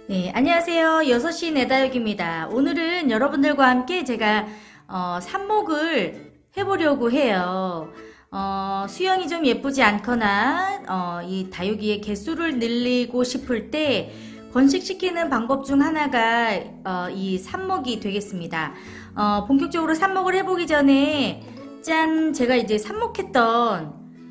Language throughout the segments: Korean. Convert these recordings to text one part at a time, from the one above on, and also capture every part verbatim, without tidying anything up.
네, 안녕하세요. 여섯 시 내다육입니다. 오늘은 여러분들과 함께 제가 어, 삽목을 해보려고 해요. 어, 수영이 좀 예쁘지 않거나 어, 이 다육이의 개수를 늘리고 싶을 때 번식시키는 방법 중 하나가 어, 이 삽목이 되겠습니다. 어, 본격적으로 삽목을 해보기 전에 짠! 제가 이제 삽목했던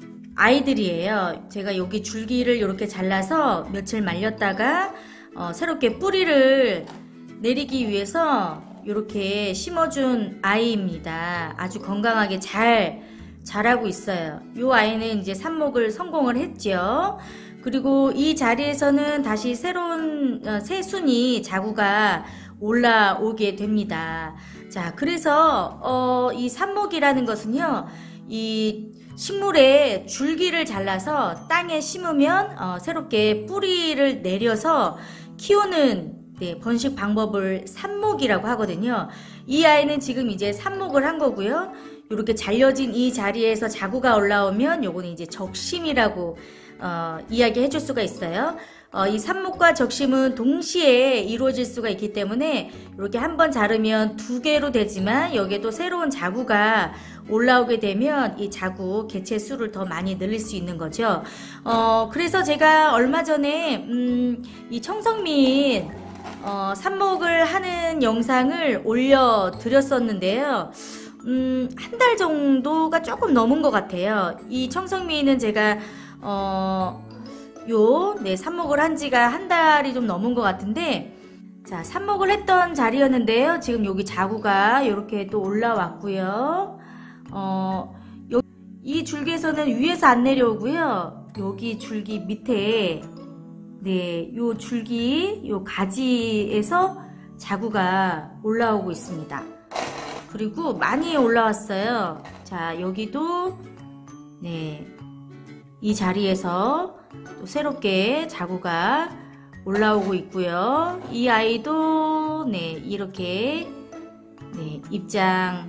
아이들이에요. 제가 여기 줄기를 이렇게 잘라서 며칠 말렸다가 어, 새롭게 뿌리를 내리기 위해서 이렇게 심어준 아이입니다. 아주 건강하게 잘 자라고 있어요. 이 아이는 이제 삽목을 성공을 했죠. 그리고 이 자리에서는 다시 새로운 어, 새순이 자구가 올라오게 됩니다. 자, 그래서 어, 이 삽목이라는 것은요, 이 식물의 줄기를 잘라서 땅에 심으면 어, 새롭게 뿌리를 내려서 키우는 네, 번식 방법을 삽목이라고 하거든요. 이 아이는 지금 이제 삽목을 한 거고요. 이렇게 잘려진 이 자리에서 자구가 올라오면 요거는 이제 적심이라고 어, 이야기해 줄 수가 있어요. 어, 이 삽목과 적심은 동시에 이루어질 수가 있기 때문에 이렇게 한번 자르면 두 개로 되지만 여기에 또 새로운 자구가 올라오게 되면 이 자구 개체 수를 더 많이 늘릴 수 있는 거죠. 어, 그래서 제가 얼마 전에 음, 이 청성민 어, 삽목을 하는 영상을 올려드렸었는데요. 음, 한 달 정도가 조금 넘은 것 같아요. 이 청성민은 제가 어, 요, 네, 삽목을 한 지가 한 달이 좀 넘은 것 같은데, 자, 삽목을 했던 자리였는데요. 지금 여기 자구가 이렇게 또 올라왔고요. 어, 요, 이 줄기에서는 위에서 안 내려오고요. 여기 줄기 밑에, 네, 요 줄기, 요 가지에서 자구가 올라오고 있습니다. 그리고 많이 올라왔어요. 자, 여기도, 네, 이 자리에서 또 새롭게 자구가 올라오고 있고요. 이 아이도 네, 이렇게 네, 입장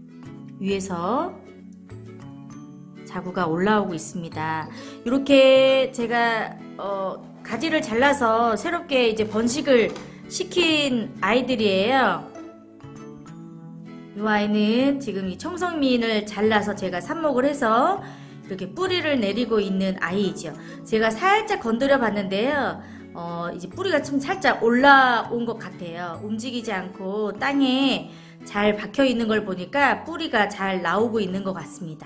위에서 자구가 올라오고 있습니다. 이렇게 제가 어, 가지를 잘라서 새롭게 이제 번식을 시킨 아이들이에요. 이 아이는 지금 이 청성민을 잘라서 제가 삽목을 해서 이렇게 뿌리를 내리고 있는 아이이죠. 제가 살짝 건드려 봤는데요. 어, 이제 뿌리가 좀 살짝 올라온 것 같아요. 움직이지 않고 땅에 잘 박혀 있는 걸 보니까 뿌리가 잘 나오고 있는 것 같습니다.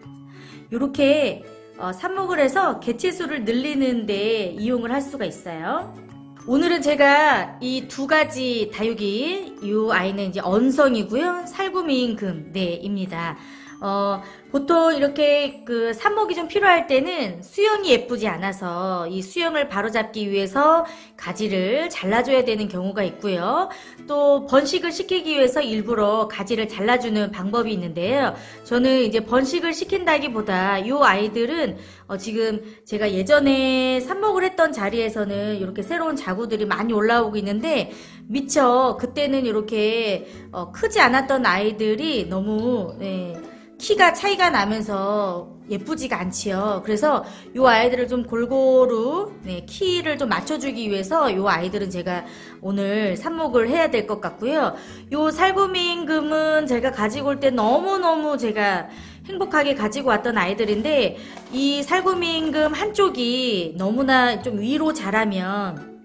이렇게 어, 삽목을 해서 개체수를 늘리는 데 이용을 할 수가 있어요. 오늘은 제가 이 두 가지 다육이, 이 아이는 이제 언성이고요. 살구미임금, 네, 입니다. 어, 보통 이렇게 그 삽목이 좀 필요할 때는 수영이 예쁘지 않아서 이 수영을 바로잡기 위해서 가지를 잘라줘야 되는 경우가 있고요. 또 번식을 시키기 위해서 일부러 가지를 잘라주는 방법이 있는데요. 저는 이제 번식을 시킨다기보다 이 아이들은 어, 지금 제가 예전에 삽목을 했던 자리에서는 이렇게 새로운 자구들이 많이 올라오고 있는데 미처 그때는 이렇게 어, 크지 않았던 아이들이 너무 네, 키가 차이가 나면서 예쁘지가 않지요. 그래서 이 아이들을 좀 골고루 네, 키를 좀 맞춰주기 위해서 이 아이들은 제가 오늘 삽목을 해야 될 것 같고요. 이 살구미임금은 제가 가지고 올 때 너무너무 제가 행복하게 가지고 왔던 아이들인데 이 살구미임금 한쪽이 너무나 좀 위로 자라면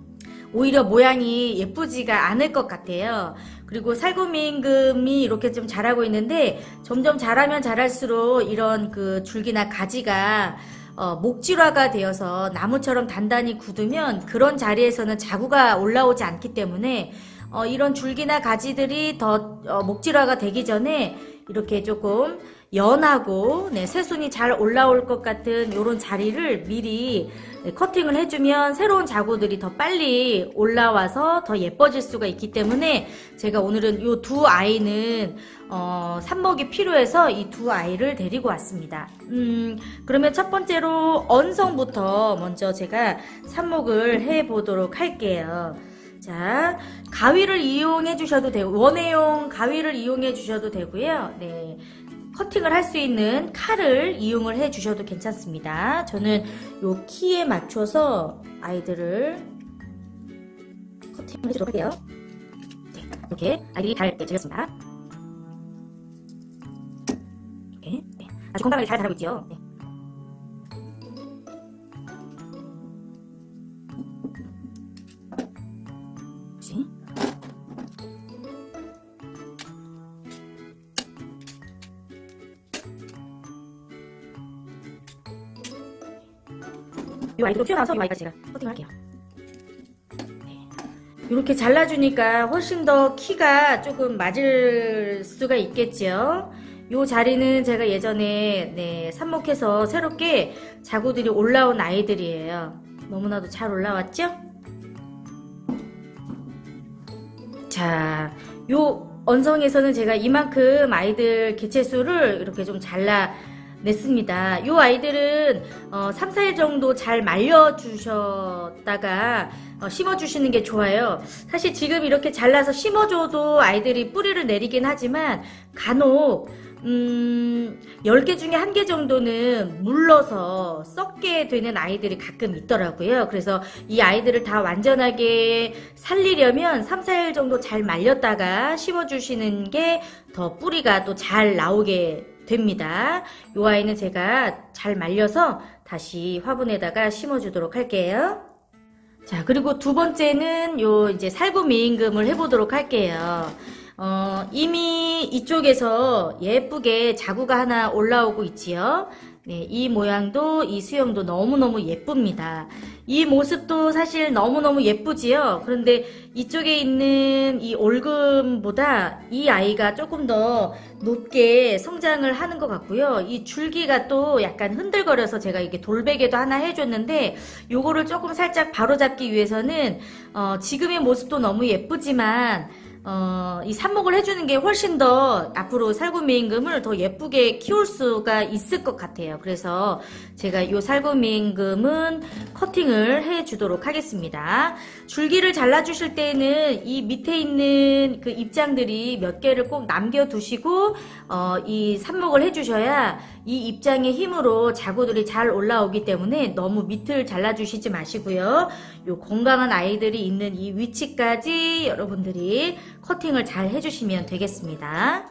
오히려 모양이 예쁘지가 않을 것 같아요. 그리고 살구미임금이 이렇게 좀 자라고 있는데 점점 자라면 자랄수록 이런 그 줄기나 가지가 어, 목질화가 되어서 나무처럼 단단히 굳으면 그런 자리에서는 자구가 올라오지 않기 때문에 어, 이런 줄기나 가지들이 더 어, 목질화가 되기 전에 이렇게 조금 연하고 네, 새순이 잘 올라올 것 같은 이런 자리를 미리 네, 커팅을 해주면 새로운 자구들이 더 빨리 올라와서 더 예뻐질 수가 있기 때문에 제가 오늘은 이 두 아이는 어, 삽목이 필요해서 이 두 아이를 데리고 왔습니다. 음, 그러면 첫 번째로 언성부터 먼저 제가 삽목을 해 보도록 할게요. 자, 가위를 이용해 주셔도 되고 원예용 가위를 이용해 주셔도 되고요. 네. 커팅을 할 수 있는 칼을 이용을 해 주셔도 괜찮습니다. 저는 요 키에 맞춰서 아이들을 커팅을 해주도록 할게요. 네, 이렇게 아이들이 잘 네, 잘렸습니다. 이렇게 네, 아주 건강하게 잘 자라고 있지요. 네. 그렇지. 이 아이들도 튀어나와서 이 아이까지 제가 커팅을 할게요. 네. 이렇게 잘라주니까 훨씬 더 키가 조금 맞을 수가 있겠죠. 이 자리는 제가 예전에 네, 삽목해서 새롭게 자구들이 올라온 아이들이에요. 너무나도 잘 올라왔죠? 자, 요 언성에서는 제가 이만큼 아이들 개체수를 이렇게 좀 잘라 냈습니다. 요 아이들은 어, 삼, 사 일 정도 잘 말려주셨다가 어, 심어주시는 게 좋아요. 사실 지금 이렇게 잘라서 심어줘도 아이들이 뿌리를 내리긴 하지만 간혹 음, 열 개 중에 한 개 정도는 물러서 썩게 되는 아이들이 가끔 있더라고요. 그래서 이 아이들을 다 완전하게 살리려면 삼, 사 일 정도 잘 말렸다가 심어주시는 게 더 뿌리가 또 잘 나오게 됩니다. 이 아이는 제가 잘 말려서 다시 화분에다가 심어주도록 할게요. 자, 그리고 두 번째는 요 이제 살구미임금을 해보도록 할게요. 어, 이미 이쪽에서 예쁘게 자구가 하나 올라오고 있지요. 네, 이 모양도 이 수영도 너무너무 예쁩니다. 이 모습도 사실 너무너무 예쁘지요. 그런데 이쪽에 있는 이 올금보다 이 아이가 조금 더 높게 성장을 하는 것 같고요. 이 줄기가 또 약간 흔들거려서 제가 이렇게 돌베개도 하나 해줬는데 요거를 조금 살짝 바로잡기 위해서는 어, 지금의 모습도 너무 예쁘지만 어, 이 삽목을 해주는 게 훨씬 더 앞으로 살구미임금을 더 예쁘게 키울 수가 있을 것 같아요. 그래서 제가 이 살구미임금은 커팅을 해주도록 하겠습니다. 줄기를 잘라주실 때는 이 밑에 있는 그 입장들이 몇 개를 꼭 남겨두시고 어, 이 삽목을 해주셔야 이 입장의 힘으로 자구들이 잘 올라오기 때문에 너무 밑을 잘라주시지 마시고요. 요 건강한 아이들이 있는 이 위치까지 여러분들이 커팅을 잘 해주시면 되겠습니다.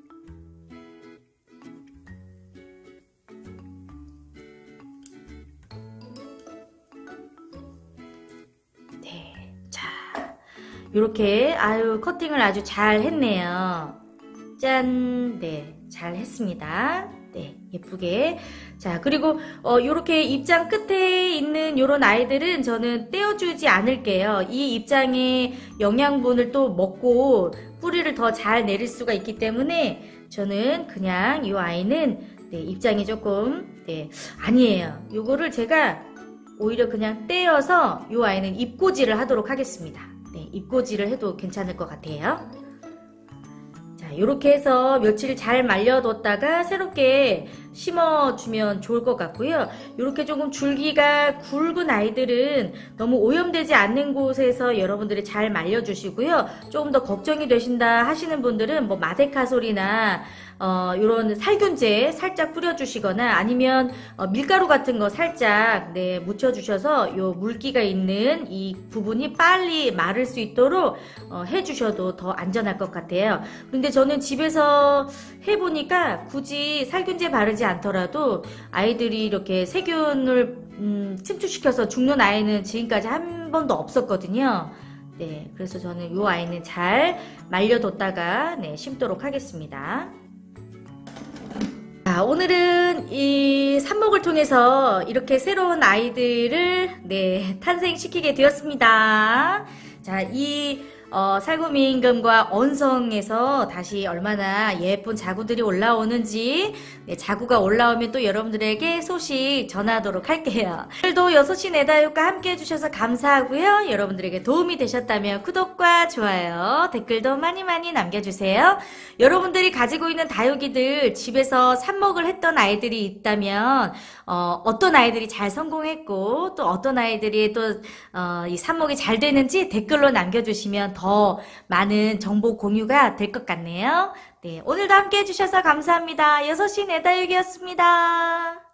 네, 자, 요렇게 아유 커팅을 아주 잘 했네요. 짠, 네, 잘 했습니다. 네, 예쁘게. 자, 그리고 어, 요렇게 입장 끝에 있는 요런 아이들은 저는 떼어주지 않을게요. 이 입장의 영양분을 또 먹고 뿌리를 더 잘 내릴 수가 있기 때문에 저는 그냥 이 아이는 네, 입장이 조금 네, 아니에요. 요거를 제가 오히려 그냥 떼어서 이 아이는 잎꽂이를 하도록 하겠습니다. 네, 잎꽂이를 해도 괜찮을 것 같아요. 자, 요렇게 해서 며칠 잘 말려뒀다가 새롭게 심어주면 좋을 것 같고요. 요렇게 조금 줄기가 굵은 아이들은 너무 오염되지 않는 곳에서 여러분들이 잘 말려주시고요. 조금 더 걱정이 되신다 하시는 분들은 뭐 마데카솔이나 어, 요런 살균제 살짝 뿌려주시거나 아니면 어, 밀가루 같은 거 살짝 네, 묻혀주셔서 요 물기가 있는 이 부분이 빨리 마를 수 있도록 어, 해주셔도 더 안전할 것 같아요. 근데 저는 집에서 해보니까 굳이 살균제 바르지 않더라도 아이들이 이렇게 세균을 음, 침투시켜서 죽는 아이는 지금까지 한 번도 없었거든요. 네, 그래서 저는 이 아이는 잘 말려뒀다가 네, 심도록 하겠습니다. 자, 오늘은 이 삽목을 통해서 이렇게 새로운 아이들을 네, 탄생시키게 되었습니다. 자, 이 어, 살구미임금과 언성에서 다시 얼마나 예쁜 자구들이 올라오는지 네, 자구가 올라오면 또 여러분들에게 소식 전하도록 할게요. 오늘도 여섯 시 내 다육과 함께 해주셔서 감사하고요. 여러분들에게 도움이 되셨다면 구독과 좋아요, 댓글도 많이 많이 남겨주세요. 여러분들이 가지고 있는 다육이들 집에서 삽목을 했던 아이들이 있다면 어, 어떤 아이들이 잘 성공했고 또 어떤 아이들이 또 어, 이 삽목이 잘 되는지 댓글로 남겨주시면 더 많은 정보 공유가 될 것 같네요. 네, 오늘도 함께 해주셔서 감사합니다. 여섯 시 내 다육이었습니다.